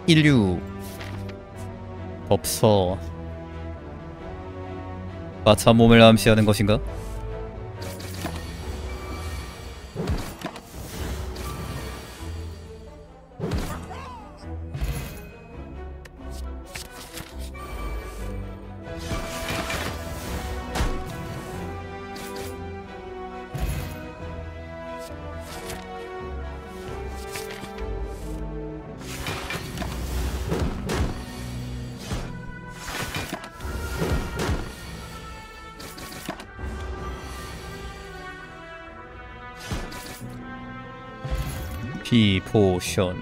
인류 법서 마차 몸을 암시하는 것인가? 비포션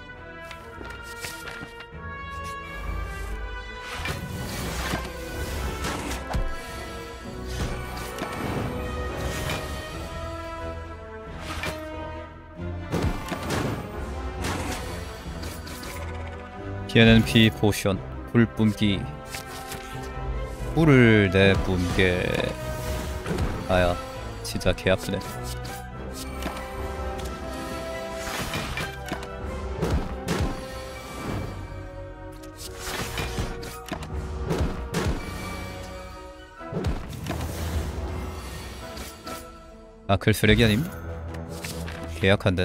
피해는 비포션 불 뿜기 불을 내뿜게 아야 진짜 개 아프네. 아, 글 쓰레기 아님? 계약한데.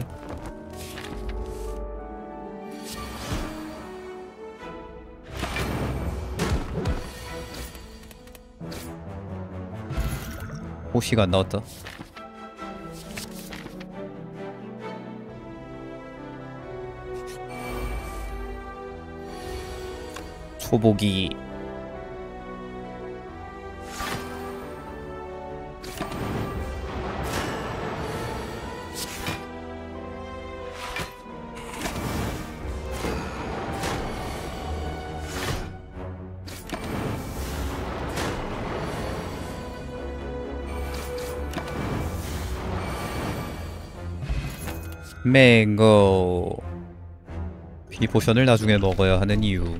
호시가 안 나왔다. 초보기 맹고 비포션을 나중에 먹어야 하는 이유.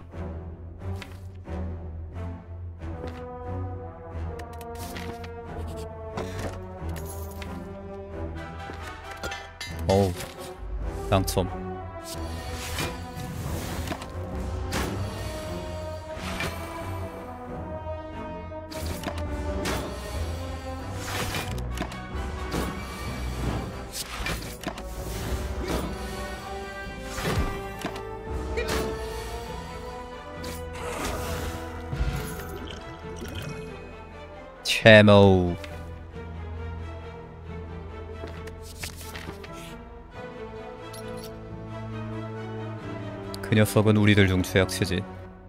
어우 당첨. 채모 그 녀석은 우리들 중 최악체지.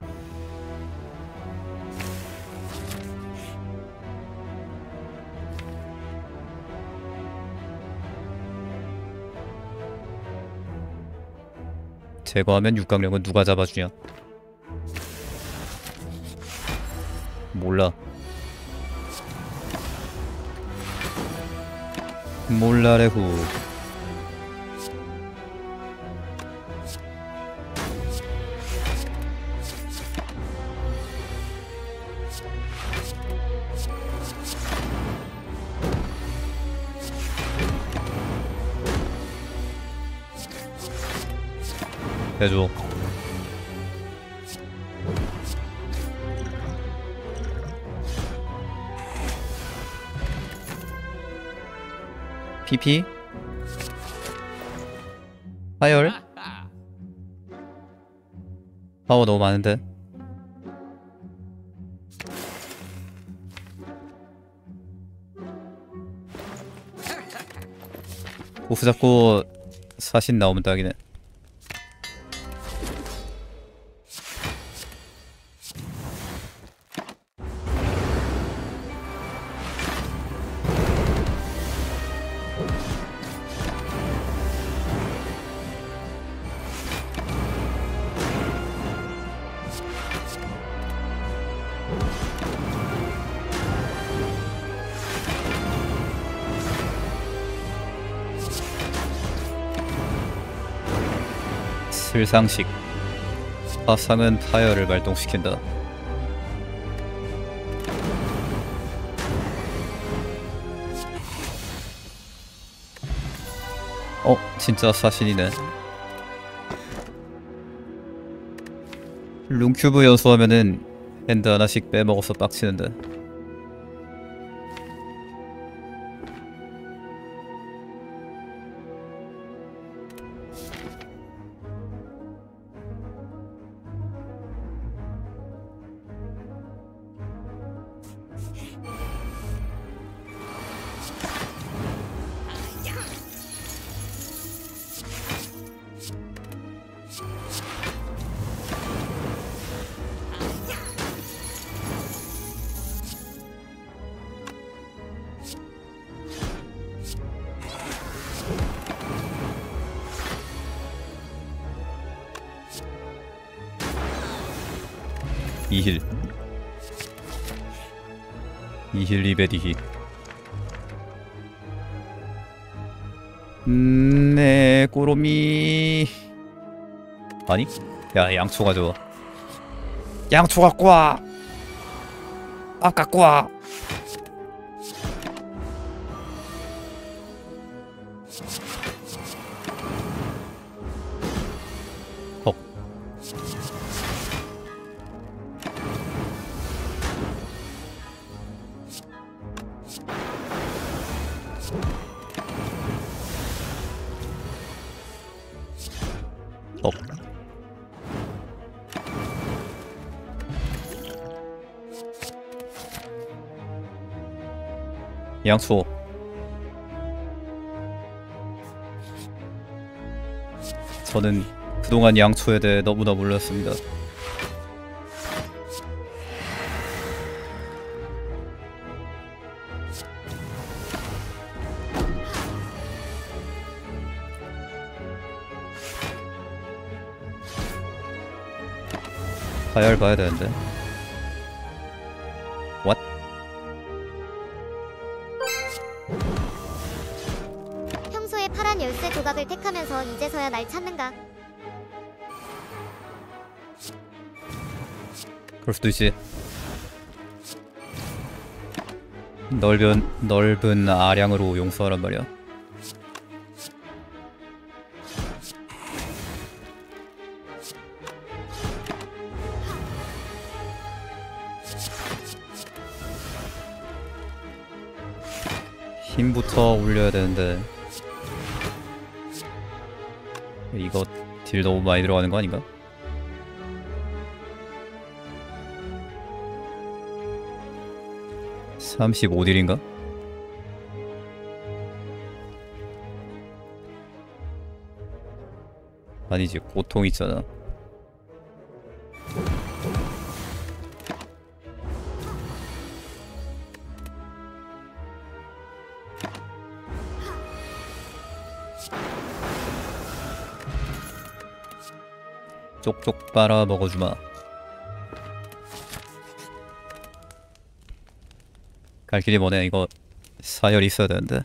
제거하면 육강령은 누가 잡아주냐? 몰라. 몰라레후. 해줘. PP? 파열? 파워 너무 많은데? 보스 잡고 사신 나오면 딱이네. 슬상식 화상은 파열을 발동시킨다. 진짜 사신이네. 룸큐브 연수하면은 핸드 하나씩 빼먹어서 빡치는데. 이힐 2베디히. 네 꼬로미. 아니? 야 양초 가져와. 양초 갖고 와. 아 갖고 와. 헉. 헉. 양초. 저는 그동안 양초에 대해 너무나 몰랐습니다. 가야를 봐야 되는데. What? 평소에 파란 열쇠 조각을 택하면서 이제서야 날 찾는가? 그럴 수도 있지. 넓은 아량으로 용서하란 말이야. 힘부터 올려야 되는데 이거 딜 너무 많이 들어가는 거 아닌가? (35딜인가) 아니지 고통 있잖아. 쪽쪽 빨아 먹어주마. 갈 길이 뭐네. 이거 사열이 있어야 되는데.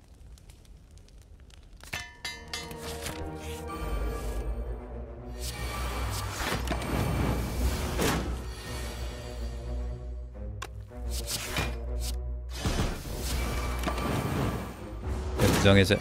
부장해제.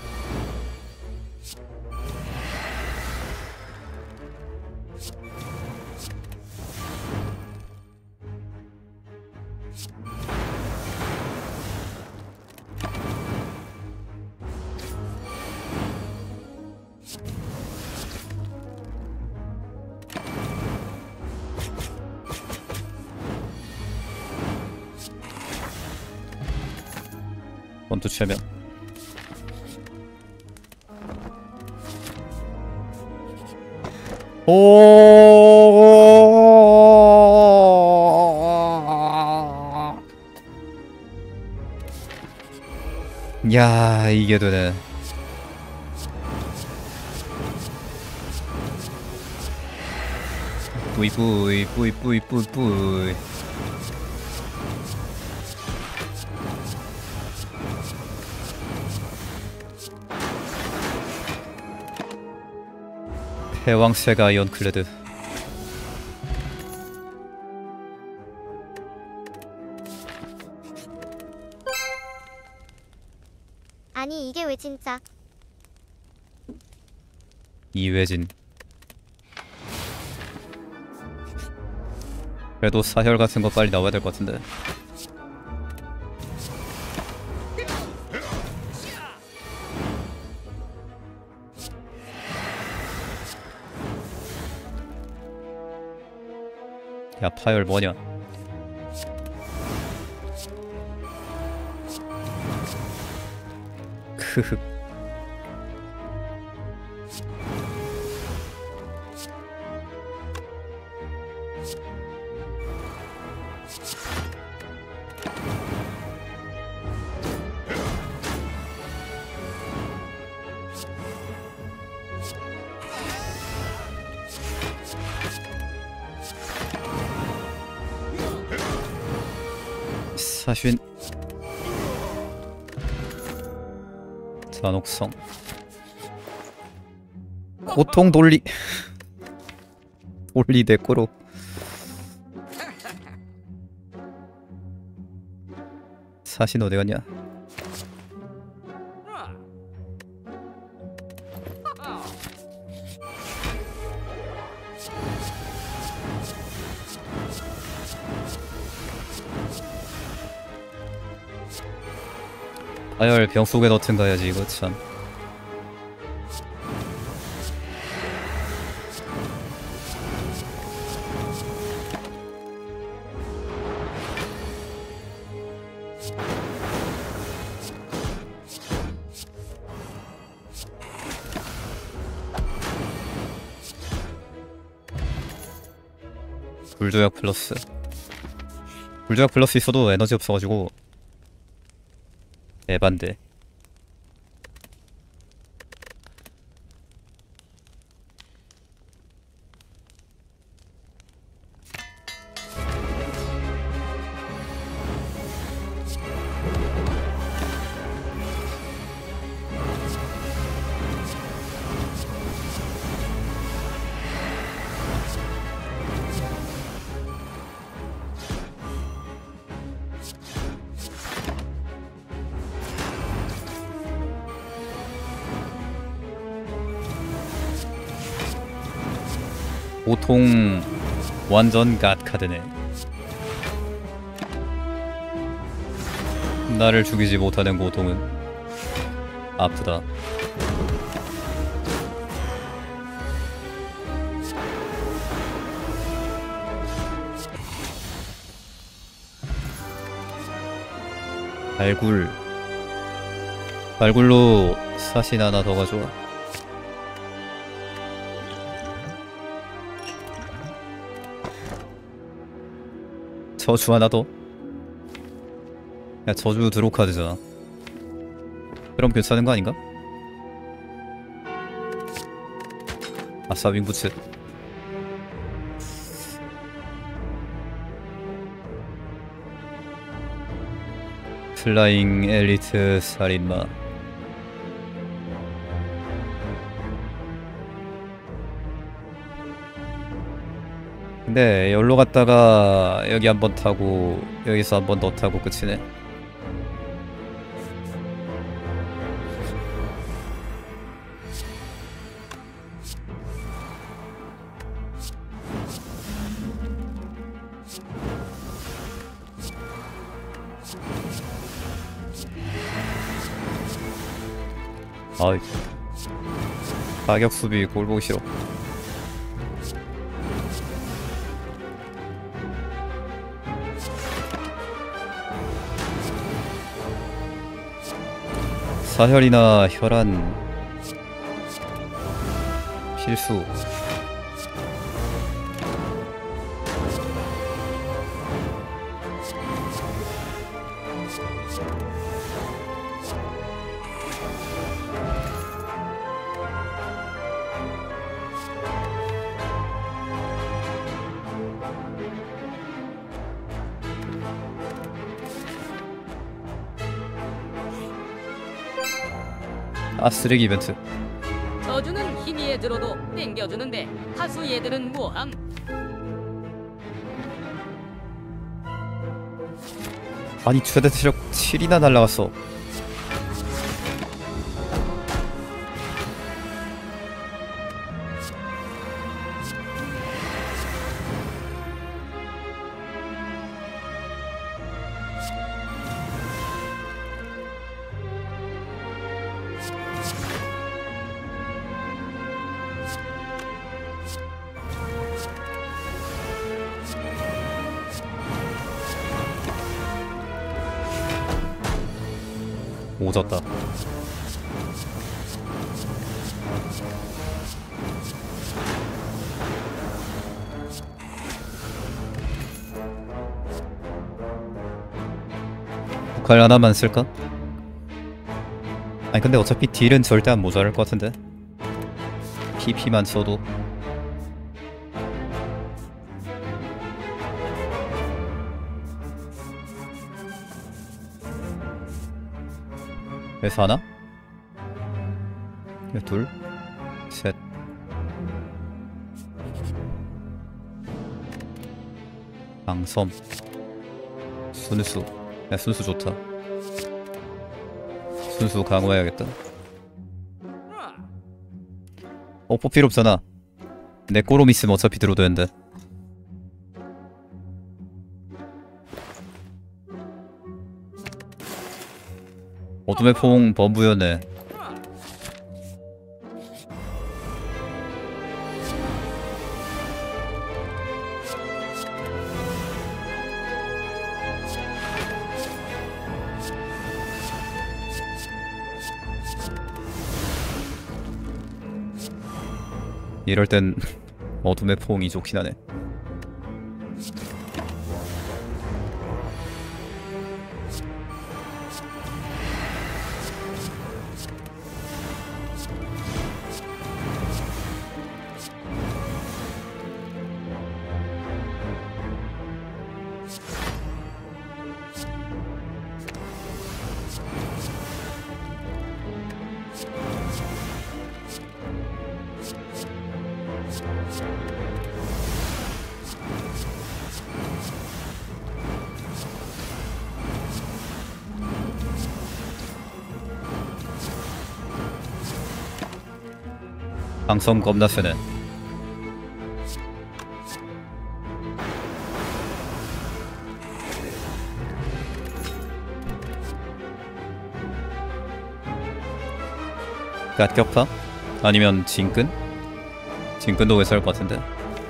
원투 최면. 오. 야, 이게 되네. 뿌이 뿌이 뿌이 뿌이 뿌이. 해왕세가 아이언클레드. 아니 이게 왜 진짜? 이회진. 그래도 사혈 같은 거 빨리 나와야 될 것 같은데. 야, 파열 뭐냐? 크흑. 사신 잔혹성 고통 돌리 돌리 내꼬로 사신 어디 갔냐? 아열 병 속에 넣든 가야지 이거 참. 불조약 플러스. 불조약 플러스 있어도 에너지 없어가지고 에반데. 보통 완전 갓 카드네. 나를 죽이지 못하는 고통은 아프다. 발굴. 발굴로 사신 하나 더 가져와. 저주 하나 더? 야, 저주 드로카드잖아. 그럼 괜찮은 거 아닌가? 아싸, 윙부츠. 플라잉 엘리트 살인마. 근데 여기로 갔다가 여기 한번 타고 여기서 한번 더 타고 끝이네. 아이, 가격 수비 꼴 보기 싫어. 사혈이나 혈안 필수. 아, 쓰레기 이벤트. 저주는 희미에 들어도 땡겨주는데 하수 얘들은 뭐함? 아니, 최대 체력 7이나 날라갔어. 오졌다. 북칼 하나만 쓸까? 아니 근데 어차피 딜은 절대 안 모자랄 것 같은데. PP만 써도. 그래서 하나? 둘? 셋. 방섬. 순수. 야 순수 좋다. 순수 강화해야겠다. 필요 없잖아. 내 꼬롬 있으면 어차피 들어도 되는데. 어둠의 포옹 범부연애. 이럴 땐 어둠의 포옹이 좋긴 하네. 방섬 겁나 세네. 갓격파? 아니면 진끈? 진끈도 괜찮을 것 같은데.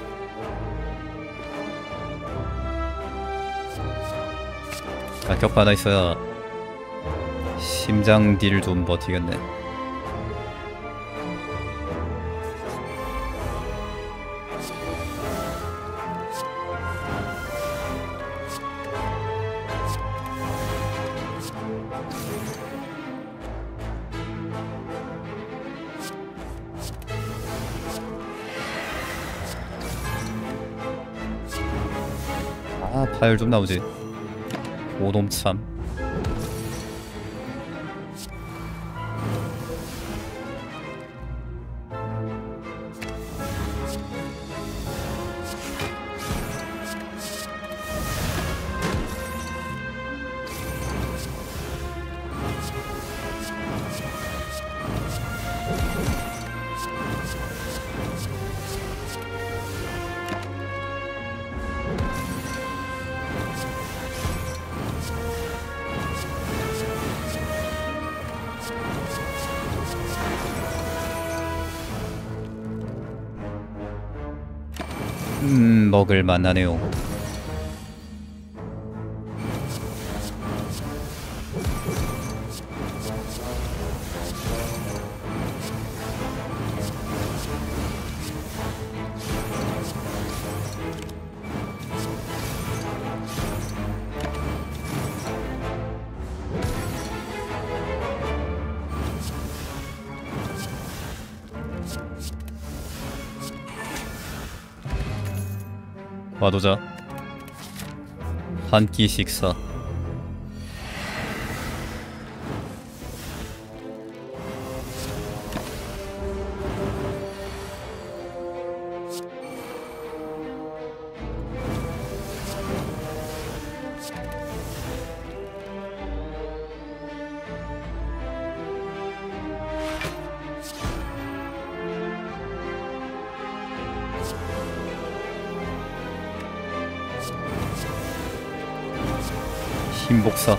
갓격파 하나 있어야 심장 딜 좀 버티겠네. 아, 파열 좀 나오지. 오돔참. 먹을 만하네요. 와도자 한 끼 식사. 힘복사.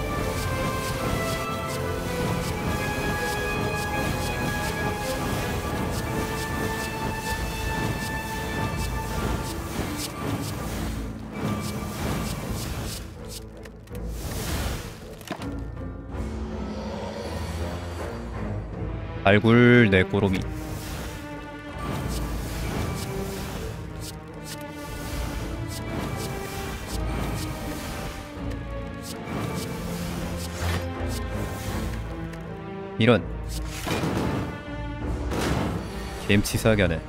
발굴 내 꼬로미. 이런 개임치사하게 하네.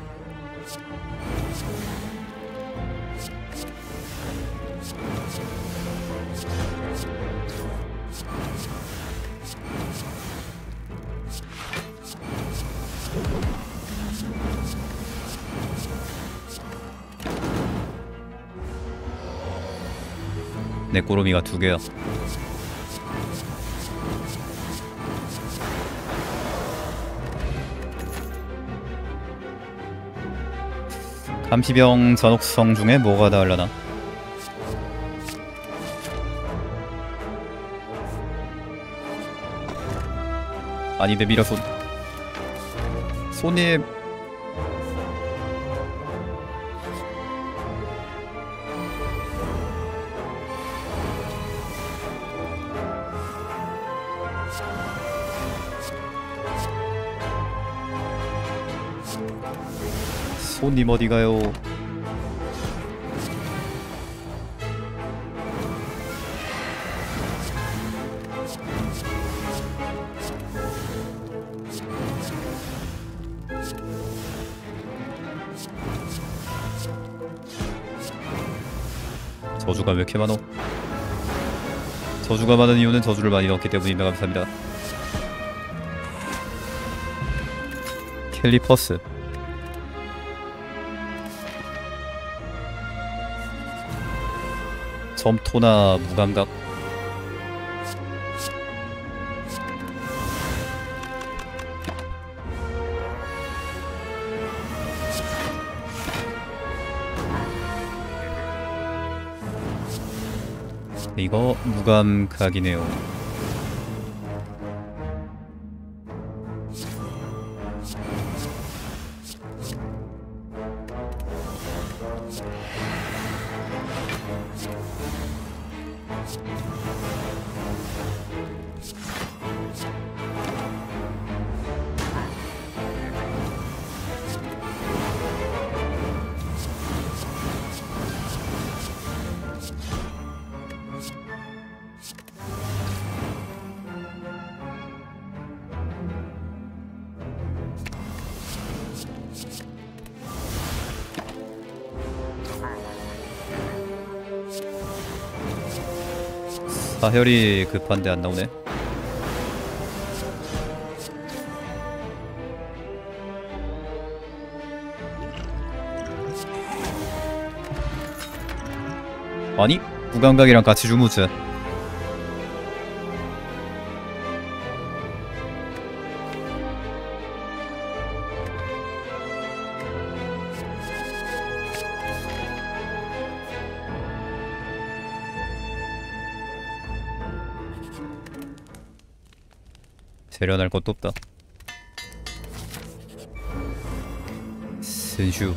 내 꼬로미가 2개야. 감시병 전옥성 중에 뭐가 나으려나? 아니 내밀어 손님. 손님 어디가요? 저주가 왜 이렇게 많어? 저주가 많은 이유는 저주를 많이 넣었기 때문입니다. 감사합니다. 캘리퍼스. 점토나 무감각. 이거 무감각이네요. 사혈이 급한데 안 나오네. 아니? 무감각이랑 같이 주무자. 재련할 것도 없다. 센슈.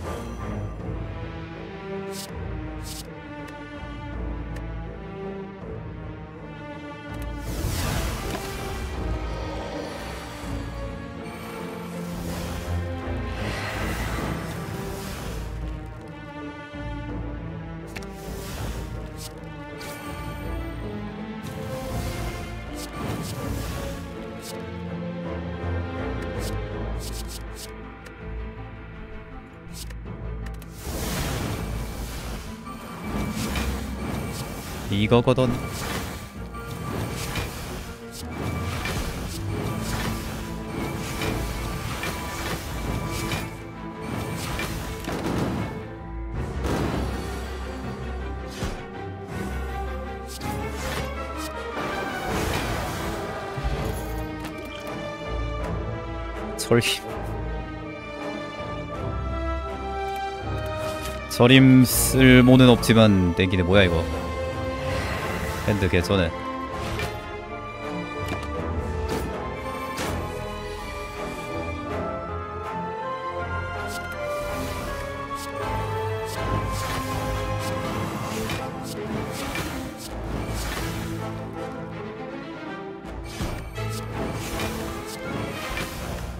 이거거든. 절임 쓸모는 없지만 땡기네. 뭐야 이거. 핸드 개전에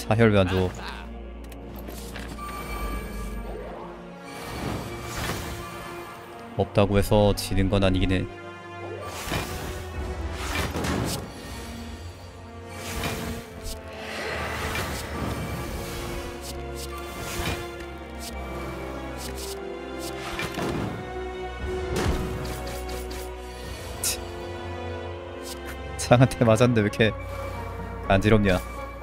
사혈 왜 안 줘? 없다고 해서 지는 건 아니긴 해. 창한테 맞았는데 왜 이렇게 간지럽냐?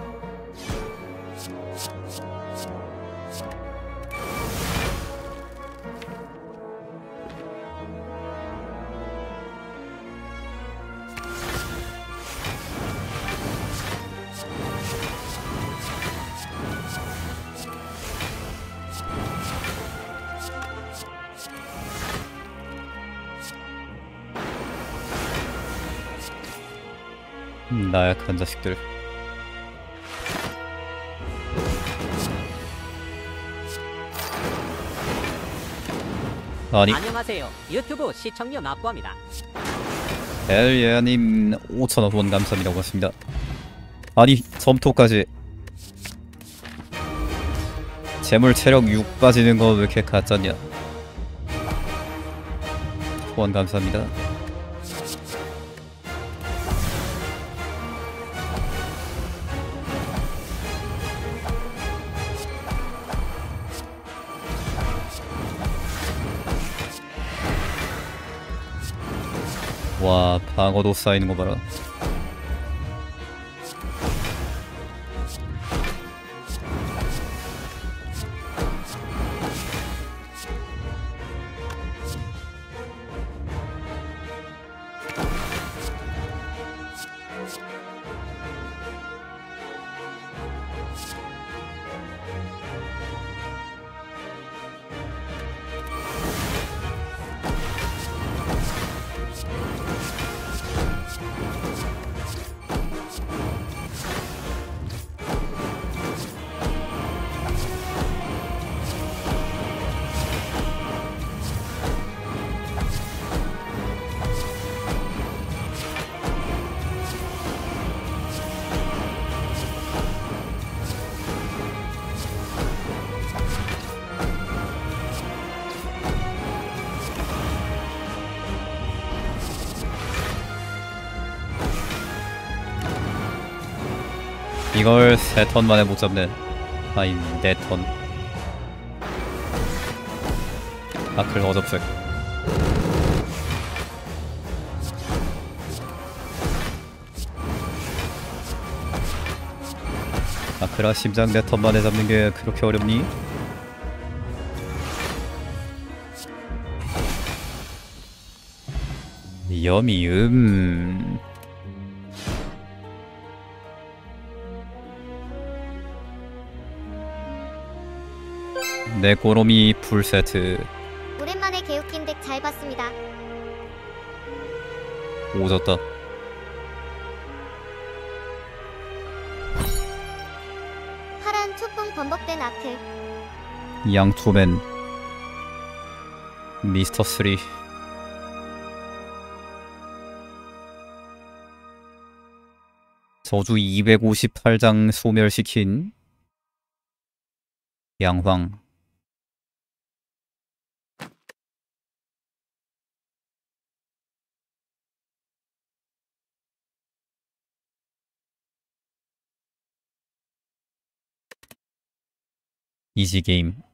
나약한 자식들. 아니, 안녕하세요. 유튜브 시청료 납부합니다. 엘예님 5,000원 후원 감사합니다. 고맙습니다. 아니, 점토까지. 재물 체력 6 빠지는 거 왜 이렇게 가짜냐? 후원 감사합니다. 와, 방어도 쌓이는 거 봐라. 이걸 3턴 만에 못 잡네. 아니, 4턴. 아클 어접색. 아크라 심장 4턴 만에 잡는 게 그렇게 어렵니? 여미 내 고로미 풀세트. 오랜만에 개웃긴 덱 잘 봤습니다. 오졌다. 파란 촛봉 범벅된 아크. 양투맨 미스터 3. 저주 258장 소멸시킨 양황. 이지 게임.